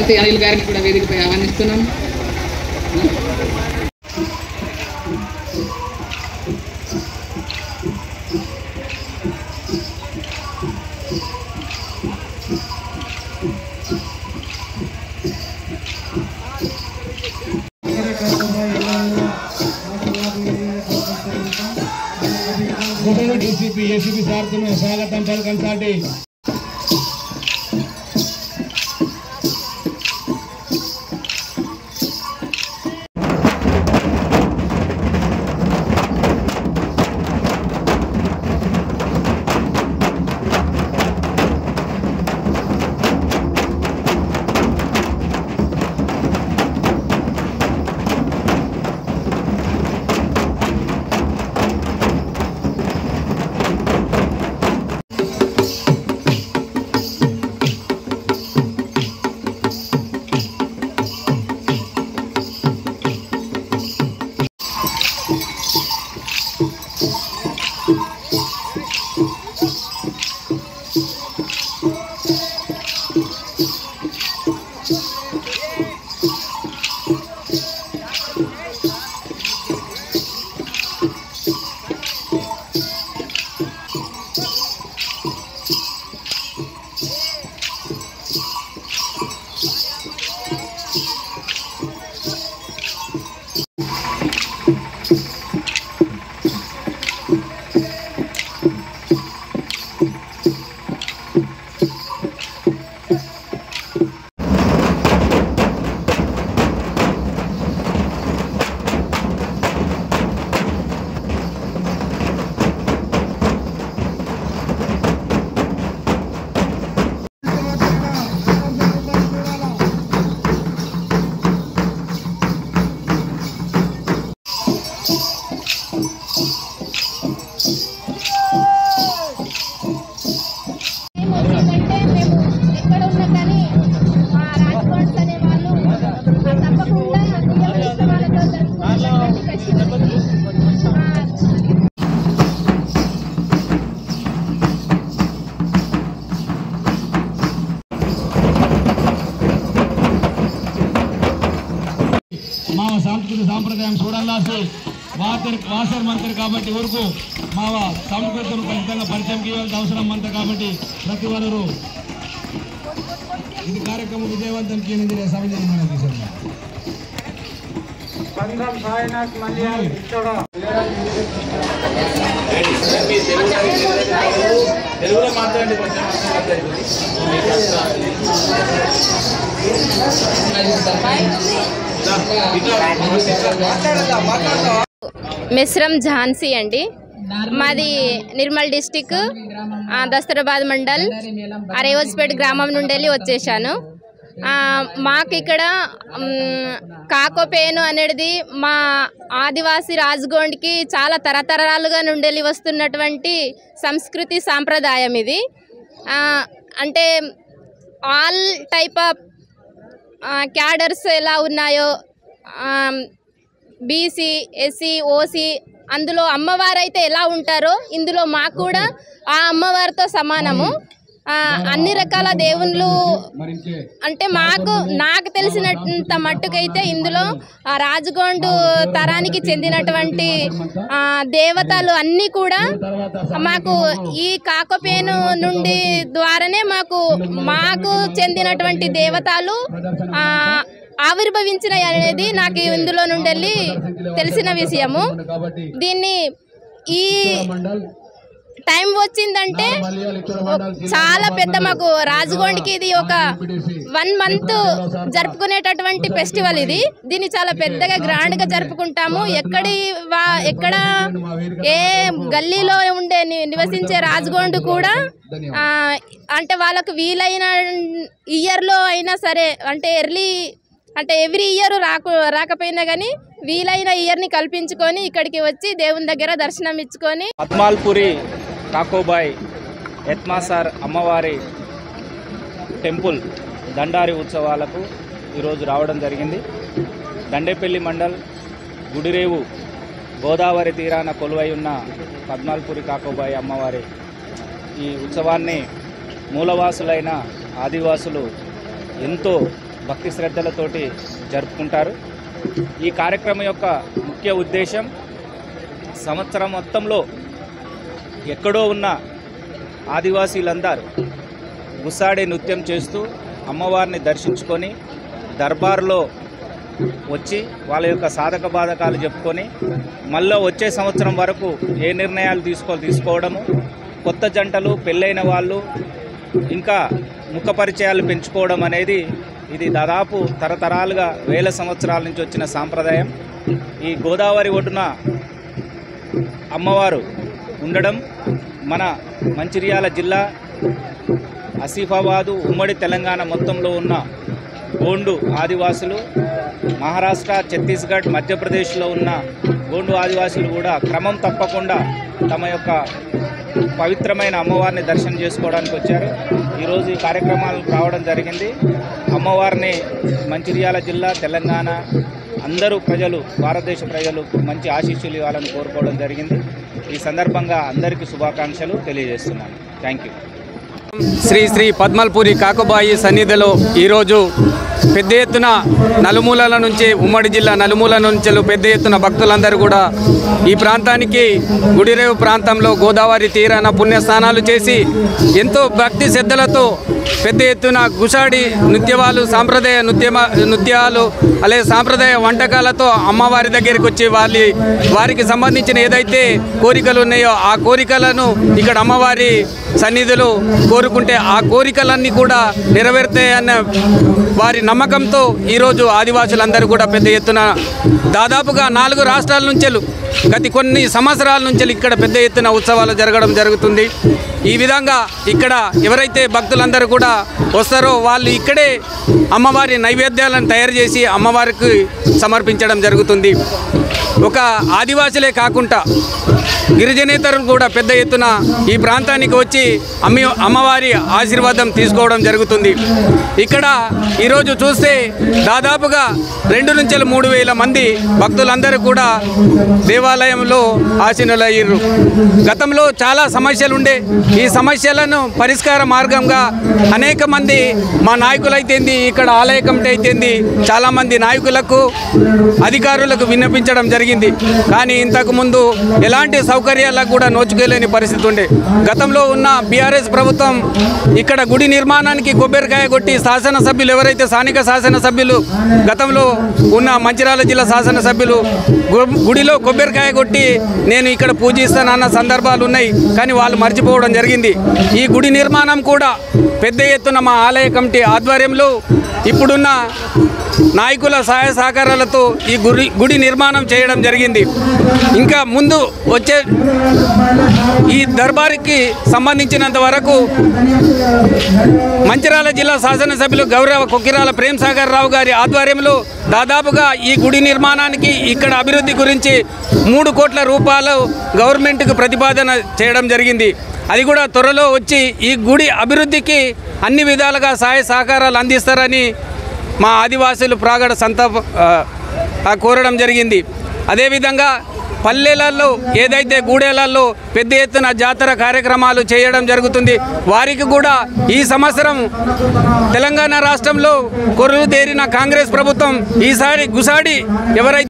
శ్రీమతి అనిల్ గారిని కూడా వేదికపై ఆహ్వానిస్తున్నాం. ఏసీపీ సార్కు స్వాగతం పలకండి. సాంస్కృతిక సాంప్రదాయం చూడాలి వాసర్ మంత్రి కాబట్టి వరకు మా సంస్కృతిని ఖచ్చితంగా పరిచయం చేయాల్సిన అవసరం అంతా కాబట్టి ప్రతి ఒక్కరు ఇది కార్యక్రమం విజయవంతం చేయని సమయం తెలుగులో మాట్లాడండి. మిశ్రం ఝాన్సీ అండి. మాది నిర్మల్ డిస్టిక్ దస్తరాబాద్ మండల్ అరేవజ్పేట గ్రామం నుండి వెళ్ళి వచ్చేసాను. మాకు ఇక్కడ కాకోపేను అనేది మా ఆదివాసీ రాజగోండ్కి చాలా తరతరాలుగా నుండి వస్తున్నటువంటి సంస్కృతి సాంప్రదాయం ఇది. అంటే ఆల్ టైప్ ఆఫ్ క్యాడర్స్ ఎలా ఉన్నాయో బీసీ, ఎస్సీ, ఓసీ అందులో అమ్మవారైతే ఎలా ఉంటారో ఇందులో మాకు కూడా ఆ అమ్మవారితో సమానము. అన్ని రకాల దేవుళ్ళు అంటే నాకు తెలిసినంత మట్టుకైతే ఇందులో ఆ రాజగోండు తరానికి చెందినటువంటి దేవతలు అన్నీ కూడా మాకు ఈ కాకపేను నుండి ద్వారానే మాకు చెందినటువంటి దేవతలు ఆవిర్భవించినాయి అనేది నాకు ఇందులో నుండి వెళ్ళి తెలిసిన విషయము. దీన్ని ఈ టైం వచ్చిందంటే చాలా పెద్ద మాకు రాజగోండ్కి ఇది ఒక 1 month జరుపుకునేటటువంటి ఫెస్టివల్ ఇది. దీన్ని చాలా పెద్దగా గ్రాండ్గా జరుపుకుంటాము. ఎక్కడ ఏ గల్లీలో ఉండే నివసించే రాజగోండ్ కూడా అంటే వాళ్ళకు వీలైన ఇయర్లో అయినా సరే అంటే ఎవ్రీ ఇయర్ రాకపోయినా కానీ వీలైన ఇయర్ని కల్పించుకొని ఇక్కడికి వచ్చి దేవుని దగ్గర దర్శనం ఇచ్చుకొని పద్మాల్పురి కాకోబాయ్ ఎత్మాసార్ అమ్మవారి టెంపుల్ దండారి ఉత్సవాలకు ఈరోజు రావడం జరిగింది. దండేపల్లి మండల్ గుడిరేవు గోదావరి తీరాన కొలువై ఉన్న పద్మాల్పురి కాకోబాయ్ అమ్మవారి ఈ ఉత్సవాన్ని మూలవాసులైన ఆదివాసులు ఎంతో భక్తి శ్రద్ధలతోటి జరుపుకుంటారు. ఈ కార్యక్రమం యొక్క ముఖ్య ఉద్దేశం సంవత్సరం మొత్తంలో ఎక్కడో ఉన్న ఆదివాసీలందరూ గుస్సాడి నృత్యం చేస్తూ అమ్మవారిని దర్శించుకొని దర్బార్లో వచ్చి వాళ్ళ యొక్క సాధక బాధకాలు చెప్పుకొని మళ్ళీ వచ్చే సంవత్సరం వరకు ఏ నిర్ణయాలు తీసుకోవడము, కొత్త జంటలు పెళ్ళైన వాళ్ళు ఇంకా ముఖ పరిచయాలు పెంచుకోవడం అనేది ఇది దాదాపు తరతరాలుగా వేల సంవత్సరాల నుంచి వచ్చిన సాంప్రదాయం. ఈ గోదావరి ఒడ్డున అమ్మవారు ఉండడం మన మంచిర్యాల జిల్లా, ఆసిఫాబాదు, ఉమ్మడి తెలంగాణ మొత్తంలో ఉన్న గోండు ఆదివాసులు, మహారాష్ట్ర, ఛత్తీస్గఢ్, మధ్యప్రదేశ్లో ఉన్న గోండు ఆదివాసులు కూడా క్రమం తప్పకుండా తమ యొక్క పవిత్రమైన అమ్మవారిని దర్శనం చేసుకోవడానికి వచ్చారు. ఈరోజు ఈ కార్యక్రమాలకు రావడం జరిగింది. అమ్మవారిని మంచిర్యాల జిల్లా, తెలంగాణ అందరూ ప్రజలు, భారతదేశ ప్రజలు మంచి ఆశీస్సులు ఇవ్వాలని కోరుకోవడం జరిగింది. ఈ సందర్భంగా అందరికీ శుభాకాంక్షలు తెలియజేస్తున్నాను. Thank you. శ్రీ శ్రీ పద్మల్పూరి కాకుబాయి సన్నిధిలో ఈరోజు పెద్ద ఎత్తున నలుమూలల నుంచి, ఉమ్మడి జిల్లా నలుమూలల నుంచి పెద్ద ఎత్తున భక్తులందరూ కూడా ఈ ప్రాంతానికి గుడిరేవు ప్రాంతంలో గోదావరి తీరాన పుణ్యస్నానాలు చేసి ఎంతో భక్తి శ్రద్ధలతో పెద్ద ఎత్తున గుసాడి నృత్యాలు, సాంప్రదాయ నృత్యాలు అలాగే సాంప్రదాయ వంటకాలతో అమ్మవారి దగ్గరికి వచ్చి వారికి సంబంధించిన ఏదైతే కోరికలు ఉన్నాయో ఆ కోరికలను ఇక్కడ అమ్మవారి సన్నిధిలో కోరుకుంటే ఆ కోరికలన్నీ కూడా నెరవేరుతాయన్న వారి నమ్మకంతో ఈరోజు ఆదివాసులందరూ కూడా పెద్ద ఎత్తున దాదాపుగా 4 రాష్ట్రాల నుంచి గత కొన్ని సంవత్సరాల నుంచి ఇక్కడ పెద్ద ఎత్తున ఉత్సవాలు జరగడం జరుగుతుంది. ఈ విధంగా ఇక్కడ ఎవరైతే భక్తులందరూ కూడా వస్తారో వాళ్ళు ఇక్కడే అమ్మవారి నైవేద్యాలను తయారు చేసి అమ్మవారికి సమర్పించడం జరుగుతుంది. ఒక ఆదివాసులే కాకుండా గిరిజనేతరులు కూడా పెద్ద ఎత్తున ఈ ప్రాంతానికి వచ్చి అమ్మవారి ఆశీర్వాదం తీసుకోవడం జరుగుతుంది. ఇక్కడ ఈరోజు చూస్తే దాదాపుగా 2 నుంచి 3 వేల మంది భక్తులందరూ కూడా దేవాలయంలో ఆశీనులయ్యారు. గతంలో చాలా సమస్యలు ఉండే, ఈ సమస్యలను పరిష్కార మార్గంగా అనేక మంది మా నాయకులైతేంది, ఇక్కడ ఆలయ కమిటీ అయితేంది, చాలామంది నాయకులకు అధికారులకు విన్నపించడం జరిగింది. కానీ ఇంతకుముందు ఎలాంటి సౌకర్యాలకు కూడా నోచుకోలేని పరిస్థితి ఉండే. గతంలో ఉన్న బీఆర్ఎస్ ప్రభుత్వం ఇక్కడ గుడి నిర్మాణానికి కొబ్బరికాయ కొట్టి శాసనసభ్యులు ఎవరైతే స్థానిక శాసనసభ్యులు గతంలో ఉన్న మంచిర్యాల జిల్లా శాసనసభ్యులు గుడిలో కొబ్బరికాయ కొట్టి నేను ఇక్కడ పూజిస్తానన్న సందర్భాలు ఉన్నాయి. కానీ వాళ్ళు మర్చిపోవడం జరిగింది. ఈ గుడి నిర్మాణం కూడా పెద్ద ఎత్తున మా ఆలయ కమిటీ ఆధ్వర్యంలో ఇప్పుడున్న నాయకుల సహాయ సహకారాలతో ఈ గుడి నిర్మాణం చేయడం జరిగింది. ఇంకా ముందు వచ్చే ఈ దర్బార్కి సంబంధించినంత వరకు మంచిర్యాల జిల్లా శాసనసభ్యులు గౌరవ కొక్కిరాల ప్రేమ్ సాగర్ రావు గారి ఆధ్వర్యంలో దాదాపుగా ఈ గుడి నిర్మాణానికి ఇక్కడ అభివృద్ధి గురించి 3 కోట్ల రూపాయలు గవర్నమెంట్కి ప్రతిపాదన చేయడం జరిగింది. అది కూడా త్వరలో వచ్చి ఈ గుడి అభివృద్ధికి అన్ని విధాలుగా సహాయ సహకారాలు అందిస్తారని మా ఆదివాసులు ప్రాగడ కోరడం జరిగింది. అదేవిధంగా పల్లెలలో ఏదైతే గూడెలలో పెద్ద ఎత్తున జాతర కార్యక్రమాలు చేయడం జరుగుతుంది. వారికి కూడా ఈ సంవత్సరం తెలంగాణ రాష్ట్రంలో కొరువు తేరిన కాంగ్రెస్ ప్రభుత్వం ఈసారి గుసాడి ఎవరైతే